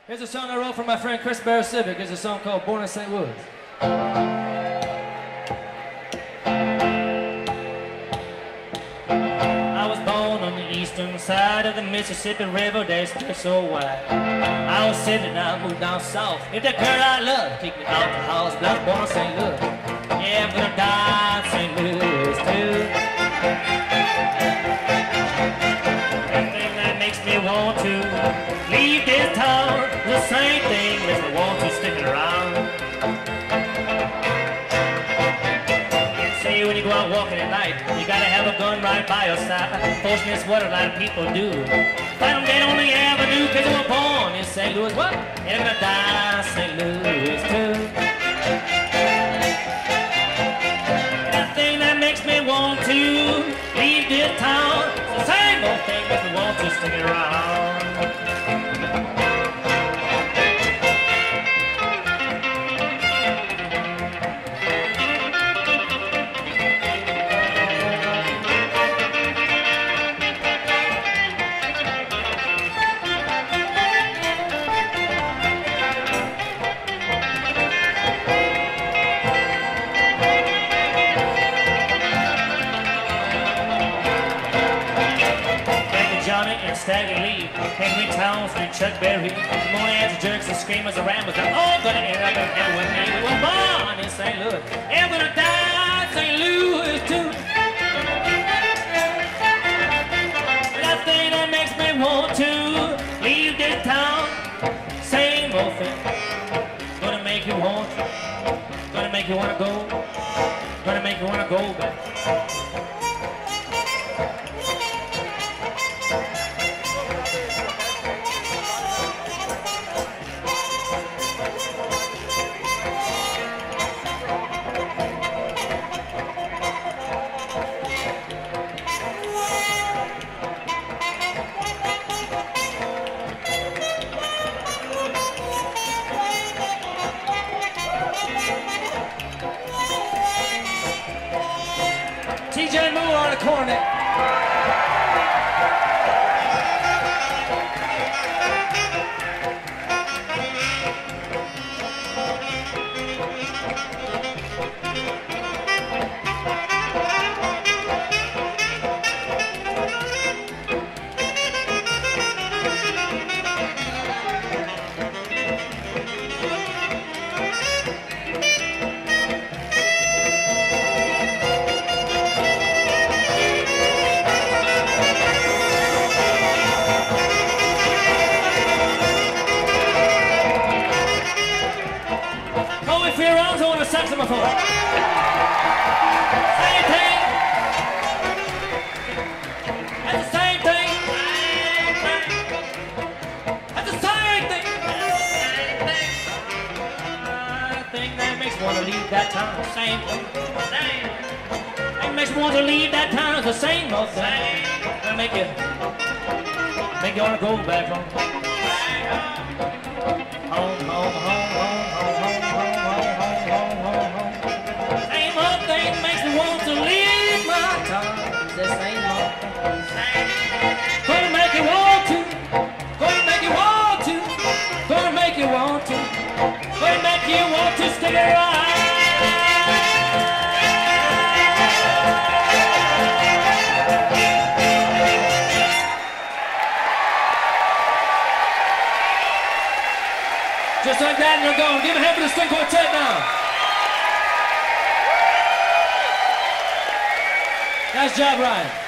Here's a song I wrote for my friend Chris Barrow Civic. It's a song called Born in St. Louis. I was born on the eastern side of the Mississippi River that stretched so wide. I was 7 and I moved down south. If that girl I love kicked me out the house, but I was born in St. Louis. Yeah, I'm gonna die in St. Louis too. That thing that makes me want to leave this town, the same thing makes me want to stick around. Say when you go out walking at night, you gotta have a gun right by your side. Fortunately, it's what a lot of people do. Find them dead on the avenue cause they were born in St. Louis. What? They're gonna die in St. Louis too. That thing that makes me want to leave this town, the same old thing makes me want to stick around. Johnny and Stagger Lee, Henry Towns and Chuck Berry, the Monades, Jerks, and Screamers, and Ramblers, they're all gonna end up in heaven with me. We were born in St. Louis, and we're gonna die in St. Louis too. That thing that makes me want to leave this town, same old thing. Gonna make you want to, gonna make you wanna go, gonna make you wanna go back. TJ Moore on the cornet. On the saxophone. Same thing. That's the same thing. That's the same thing. Thing that makes me want to leave that town. Same thing. That makes me want to leave that town. It's the same old thing. That'll make you want to go back home. Home, home, home, home, home, home, home, home, home, home, home. Same old thing makes me want to leave my town. The same old thing. Gonna make you want to. Gonna make you want to. Gonna make you want to. Gonna make you want to stick around. Just like that, and they're going. Give a hand for the string quartet now. Nice job, Ryan.